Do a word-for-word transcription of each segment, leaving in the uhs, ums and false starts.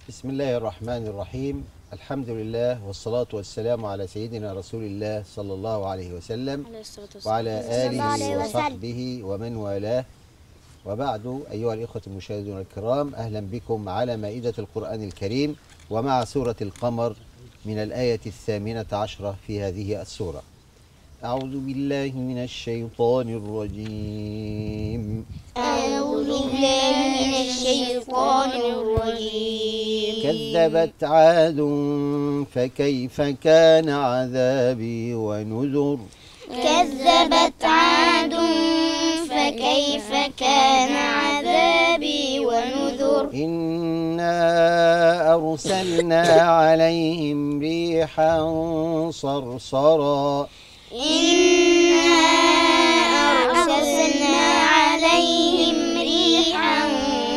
بسم الله الرحمن الرحيم. الحمد لله والصلاة والسلام على سيدنا رسول الله صلى الله عليه وسلم عليه الصلاة والسلام. وعلى صلى الله عليه آله وسلم. وصحبه ومن والاه، وبعد. أيها الإخوة المشاهدون الكرام، أهلا بكم على مائدة القرآن الكريم ومع سورة القمر من الآية الثامنة عشرة في هذه السورة. أعوذ بالله من الشيطان الرجيم. أعوذ بالله من الشيطان الرجيم. كذبت عاد فكيف كان عذابي ونذر. كذبت عاد فكيف كان عذابي ونذر. إنا أرسلنا عليهم ريحا صرصرا. إنا أرسلنا عليهم ريحا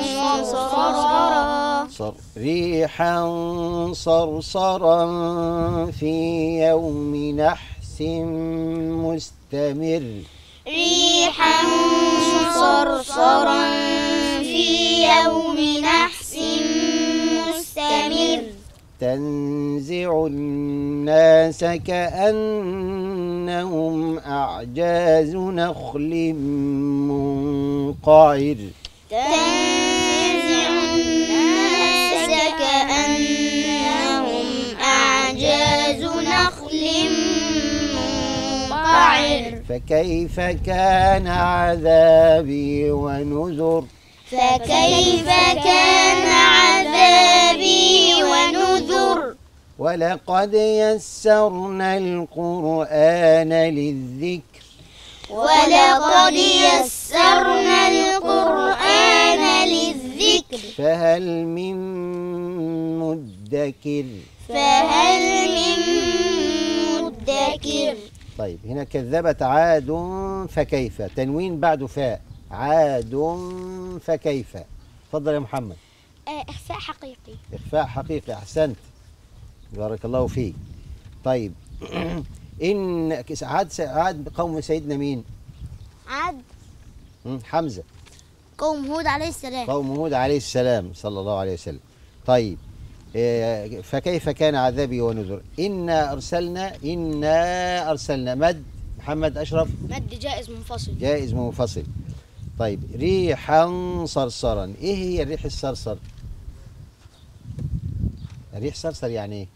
صرصرا. صر ريحا صرصرا في يوم نحس مستمر. ريحا صرصرا في يوم نحس مستمر. تنزع الناس كأنهم أعجاز نخل منقعر. تنزع الناس كأنهم أعجاز نخل منقعر. فكيف كان عذابي ونذر. فكيف كان عذابي ونذر. ولقد يسرنا القرآن للذكر. ولقد يسرنا القرآن للذكر. فهل من مدكر. فهل من مدكر. طيب، هنا كذبت عاد فكيف، تنوين بعد فاء. عاد فكيف. اتفضل يا محمد. إخفاء حقيقي. إخفاء حقيقي، أحسنت، بارك الله فيك. طيب إن عاد عاد قوم سيدنا مين؟ عاد مم، حمزة. قوم هود عليه السلام. قوم هود عليه السلام صلى الله عليه وسلم. طيب، إيه، فكيف كان عذابي ونذر. إنا أرسلنا إنا أرسلنا مد محمد أشرف. مد جائز منفصل. جائز منفصل. طيب، ريحا صرصرا. إيه هي الريح الصرصر؟ الريح صرصر يعني إيه؟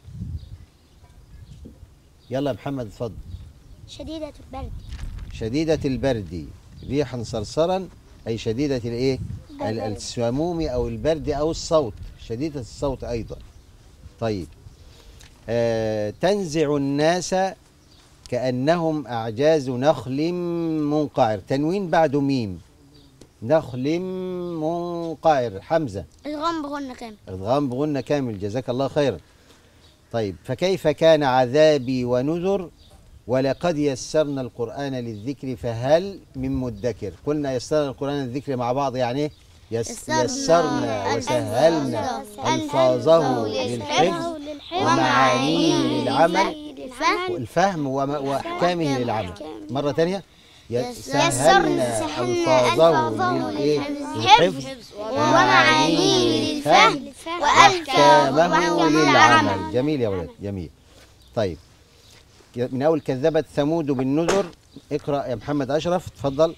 يلا يا محمد اتفضل. شديدة البرد. شديدة البرد. ريحا صرصرا أي شديدة الإيه؟ ال- السموم أو البرد أو الصوت، شديدة الصوت أيضا. طيب، آه تنزع الناس كأنهم أعجاز نخل منقعر. تنوين بعد ميم. نخل منقعر. حمزة. الغم بغنى كامل. ادغام بغنة كامل، جزاك الله خيرا. طيب، فكيف كان عذابي ونذر. ولقد يسرنا القرآن للذكر فهل من مدكر. قلنا يسرنا القرآن للذكر مع بعض، يعني إيه؟ يس يسرنا يسرنا وسهلنا ألفاظه للحفظ ومعانيه للعمل والفهم وما- وأحكامه للعمل. مرة ثانية، سهلنا ألفاظه للإيه؟ للحفظ ومعانيه للفهم وأحكامه للعمل. جميل يا ولد، جميل. طيب، من أول كذبت ثمود بالنذر. اقرأ يا محمد أشرف، تفضل.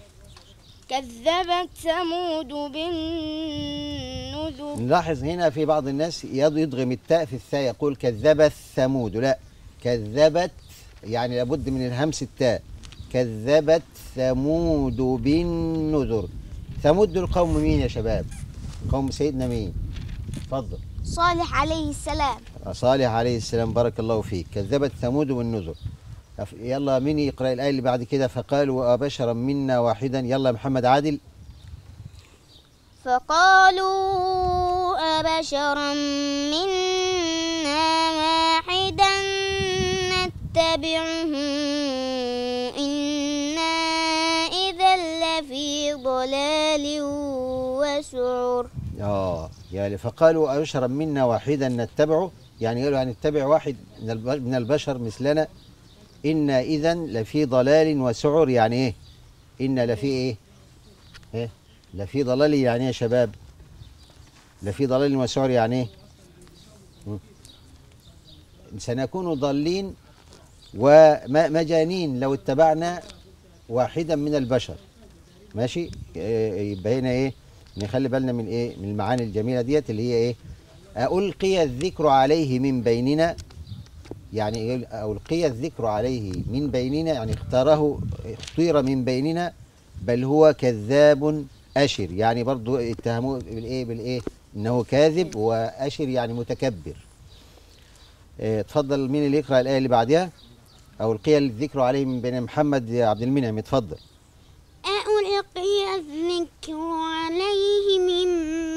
كذبت ثمود بالنذر. نلاحظ هنا في بعض الناس يضغم التاء في الثاء، يقول كذبت ثمود. لا، كذبت يعني لابد من الهمس التاء. كذبت ثمود بالنذر. ثمود دول قوم مين يا شباب؟ قوم سيدنا مين؟ تفضل. صالح عليه السلام. صالح عليه السلام، بارك الله فيك. كذبت ثمود بالنذر. أف- يلا مين يقرأ الآية اللي بعد كده؟ فقالوا أبشرا منا واحدا. يلا محمد عادل. فقالوا أبشرا منا واحدا نتبعه إنا إذا لفي ضلال وسعر. اه يعني فقالوا أبشرا منا واحدا نتبعه، يعني قالوا هنتبع واحد من الب- من البشر مثلنا. إنا إذا لفي ضلال وسعر، يعني إيه؟ إن لفي إيه؟ إيه؟ لفي ضلال يعني إيه يا شباب؟ لفي ضلال وسعر يعني ايه؟ مم. سنكون ضالين ومجانين لو اتبعنا واحدا من البشر. ماشي. آه، يبقى هنا ايه؟ نخلي بالنا من ايه؟ من المعاني الجميله ديت اللي هي ايه؟ ألقي الذكر عليه من بيننا، يعني إيه ألقي الذكر عليه من بيننا؟ يعني اختاره اختير من بيننا، بل هو كذاب أشر، يعني برضو اتهموه بالايه بالايه انه كاذب، وأشر يعني متكبر. اه اتفضل، مين اللي يقرأ الآية اللي بعدها؟ ألقي الذكر عليه من بيننا. محمد عبد المنعم اتفضل. ألقي الذكر عليه من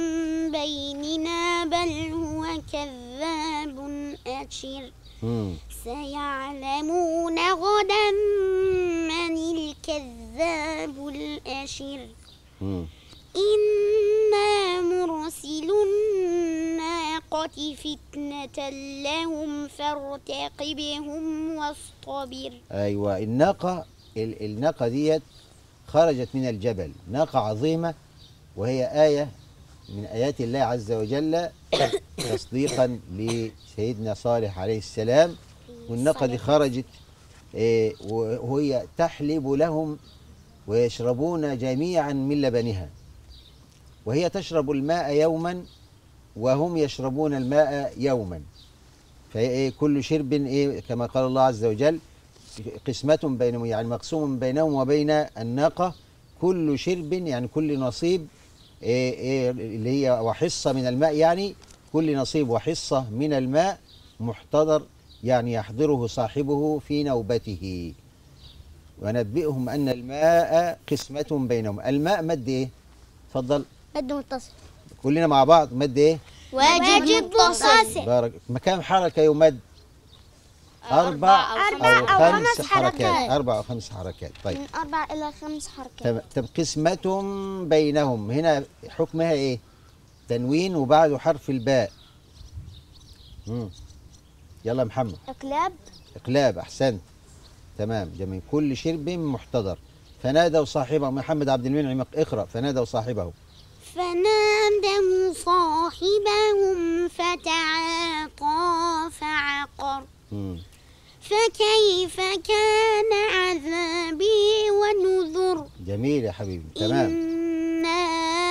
بيننا بل هو كذاب أشر. مم. سيعلمون غدا من الكذاب الأشر. مم. إنا مرسل الناقة فتنة لهم فارتقبهم واصطبر. أيوة، الناقة ال- الناقة ديت خرجت من الجبل، ناقة عظيمة، وهي آية من آيات الله عز وجل تصديقا لسيدنا صالح عليه السلام. والناقة دي خرجت آه، وهي تحلب لهم ويشربون جميعا من لبنها، وهي تشرب الماء يوما وهم يشربون الماء يوما. فكل شرب إيه كما قال الله عز وجل قسمة بينهم، يعني مقسوم بينهم وبين الناقة كل شرب، يعني كل نصيب إيه إيه اللي هي وحصة من الماء، يعني كل نصيب وحصة من الماء محتضر، يعني يحضره صاحبه في نوبته. ونبئهم أن الماء قسمة بينهم. الماء مد إيه؟ اتفضل. مد متصل. كلنا مع بعض، مد إيه؟ واجب متصل. بارك. كم حركة يمد؟ أربع أو خمس حركات. أربع أو خمس حركات. طيب، من أربع إلى خمس حركات. طب طب قسمة بينهم هنا حكمها إيه؟ تنوين وبعده حرف الباء. مم. يلا محمد. إقلاب. إقلاب، أحسنت. تمام، جميل. كل شرب محتضر. فنادوا صاحبه. محمد عبد المنعم اقرأ. فنادوا صاحبه. فنادوا صاحبهم فتعاطى فعقر. مم. فكيف كان عذابي ونذر. جميل يا حبيبي. تمام. إنا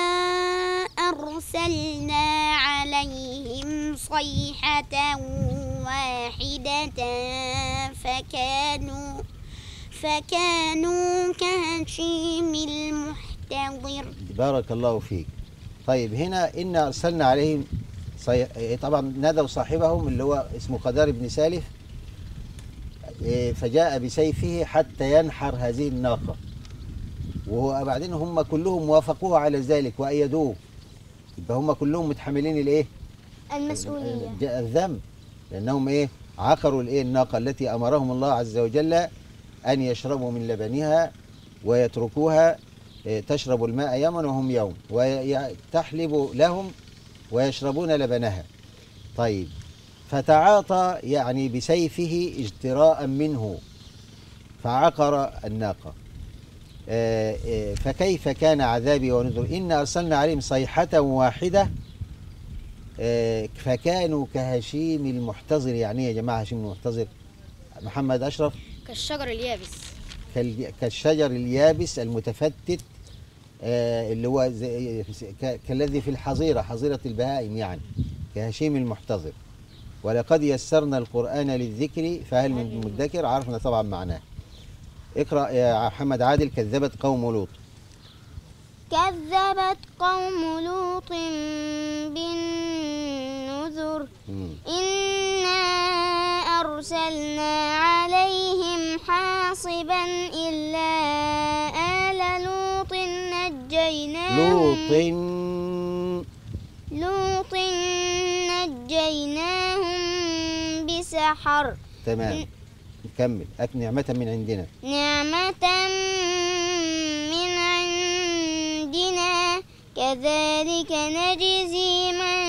أرسلنا عليهم صيحة واحدة فكانوا فكانوا كهشيم المحتضر. بارك الله فيك. طيب، هنا إنا أرسلنا عليهم صي... طبعا نادوا صاحبهم اللي هو اسمه قدار بن سالف، فجاء بسيفه حتى ينحر هذه الناقة، وبعدين هم كلهم وافقوه على ذلك وأيدوه. يبقى هم كلهم متحملين الايه؟ المسؤولية، الذنب، لأنهم ايه؟ عقروا الايه؟ الناقة التي أمرهم الله عز وجل أن يشربوا من لبنها ويتركوها تشرب الماء يوما وهم يوم، وتحلب لهم ويشربون لبنها. طيب، فتعاطى يعني بسيفه اجتراء منه فعقر الناقة. فكيف كان عذابي ونذر. إنا أرسلنا عليهم صيحة واحدة فكانوا كهشيم المحتضر. يعني يا جماعة هشيم المحتضر؟ محمد أشرف. كالشجر اليابس. كالشجر اليابس المتفتت، اللي هو كالذي في الحظيرة، حظيرة البهائم، يعني كهشيم المحتضر. ولقد يسرنا القرآن للذكر فهل من مدكر. عرفنا طبعا معناه. اقرأ يا محمد عادل. كذبت قوم لوط. كذبت قوم لوط بالنذر. إنا أرسلنا عليهم حاصبا إلا آل لوط نجيناهم لوط لوط نجيناهم بسحر. تمام، نكمل. أك نعمة من عندنا. نعمة من عندنا كذلك نجزي من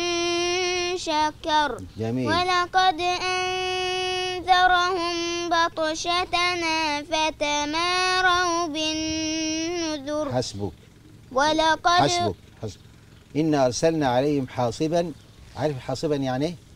شكر. جميل. ولقد أنذرهم بطشتنا فتماروا بالنذر. حسبك. ولقد حسبك حسبك إنا أرسلنا عليهم حاصبا. عارف حاصبا يعني إيه؟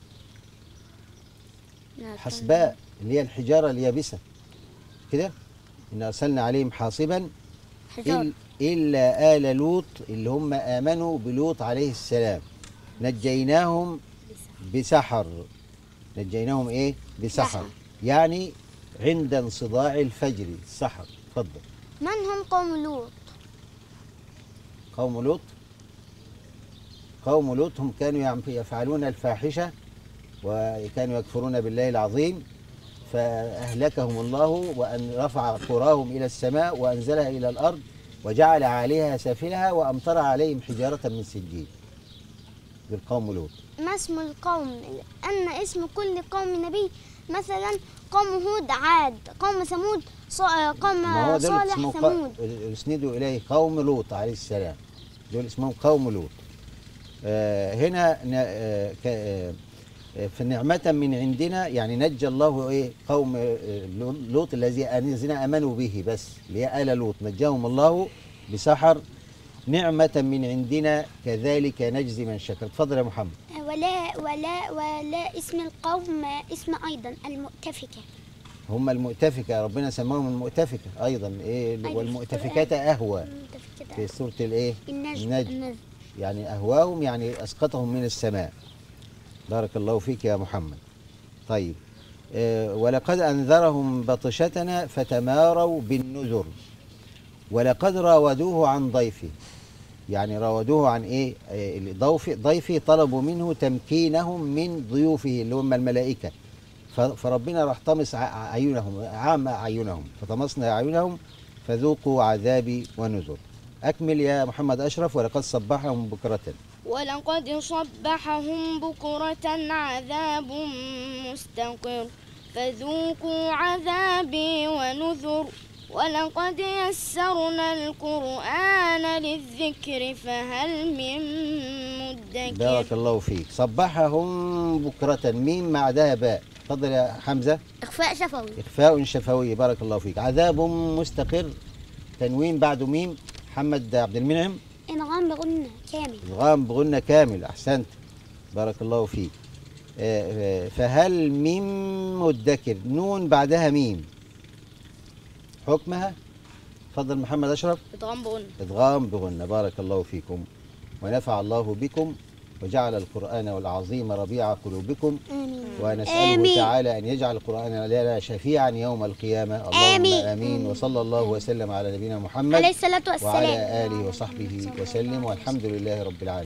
حسباء، اللي هي الحجارة اليابسة كده. إنا أرسلنا عليهم حاصبا حجار. إلا آل لوط، اللي هم آمنوا بلوط عليه السلام، نجيناهم بسحر. نجيناهم إيه؟ بسحر. بسحر. يعني عند انصداع الفجر السحر. اتفضل. من هم قوم لوط؟ قوم لوط قوم لوط هم كانوا يعم- يفعلون الفاحشة وكانوا يكفرون بالله العظيم، فأهلكهم الله وأن رفع قراهم إلى السماء وأنزلها إلى الأرض وجعل عليها سافلها وأمطر عليهم حجارة من سجيل. بالقوم لوط. ما اسم القوم؟ أن اسم كل قوم نبي، مثلا قوم هود عاد، قوم ثمود ص- قوم ما هو دول صالح اسمهم ثمود. ق- يسندوا إليه قوم لوط عليه السلام، دول اسمهم قوم لوط. آه هنا ن- آه ك- آه في نعمة من عندنا، يعني نجى الله ايه قوم آه، لوط الذي الذين امنوا به، بس اللي هي آل لوط نجاهم الله بسحر، نعمة من عندنا كذلك نجزي من شكر. اتفضل يا محمد. ولا ولا ولا اسم القوم اسم أيضا المؤتفكة. هم المؤتفكة، ربنا سماهم المؤتفكة ايضا ايه، أيوة، والمؤتفكات اهوى المؤتفكة في سورة الايه النجم. النجم. النجم. يعني اهواهم يعني اسقطهم من السماء. بارك الله فيك يا محمد. طيب آه، ولقد أنذرهم بطشتنا فتماروا بالنذر ولقد راودوه عن ضيفه. يعني راودوه عن ايه؟ آه، ضيف ضيفه طلبوا منه تمكينهم من ضيوفه اللي هم الملائكة، ف- فربنا راح طمس ع- عيونهم، عام أعينهم، فطمسنا أعينهم فذوقوا عذابي ونذر. أكمل يا محمد أشرف. ولقد صبحهم بكرة. ولقد صبحهم بكرة عذاب مستقر فذوقوا عذابي ونذر ولقد يسرنا القرآن للذكر فهل من مدكر. بارك الله فيك. صبحهم بكرة، ميم مع ده باء. اتفضل يا حمزة. إخفاء شفوي. إخفاء شفوي. بارك الله فيك. عذاب مستقر، تنوين بعده ميم. محمد عبد المنعم. إنغام بغنى كامل. إدغام بغنى كامل. أحسنت، بارك الله فيك. آه، آه، فهل من مدكر، نون بعدها ميم، حكمها. اتفضل محمد أشرف. ادغام بغنى. إدغام بغنى. بارك الله فيكم ونفع الله بكم وجعل القرآن العظيم ربيع قلوبكم، آمين. ونسأله آمين. تعالى أن يجعل القرآن لنا شفيعا يوم القيامة. اللهم آمين. آمين. وصلى الله وسلم على نبينا محمد عليه الصلاة والسلام. وعلى آله وصحبه وسلم، والحمد لله رب العالمين.